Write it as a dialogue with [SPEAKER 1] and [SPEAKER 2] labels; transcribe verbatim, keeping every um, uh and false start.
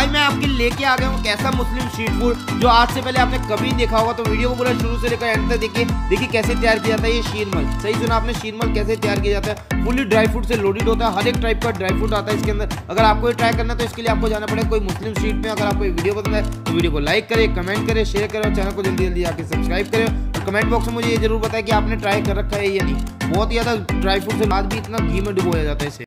[SPEAKER 1] मैं आपके लेके आ गया हूँ कैसा मुस्लिम स्ट्रीट फूड जो आज से पहले आपने कभी देखा होगा। तो वीडियो को पूरा शुरू से लेकर एंड तक देखिए। देखिए कैसे तैयार किया जाता है ये शीरमल। सही सुना आपने, शीरमल कैसे तैयार किया जाता है। फुली ड्राई फ्रूट से लोडेड होता है, हर एक टाइप का ड्राई फ्रूट आता है इसके अंदर। अगर आपको ये ट्राई करना है तो इसके लिए आपको जाना पड़ेगा कोई मुस्लिम स्ट्रीट में। अगर आपको ये वीडियो पसंद है तो वीडियो को लाइक करें, कमेंट करें, शेयर करें और चैनल को जल्दी जल्दी आके सब्सक्राइब करें। और कमेंट बॉक्स में मुझे ये जरूर बताएं कि आपने ट्राई कर रखा है या नहीं। बहुत ही ज्यादा ड्राई फ्रूट से बाद भी इतना घी में डुबोया जाता है इसे।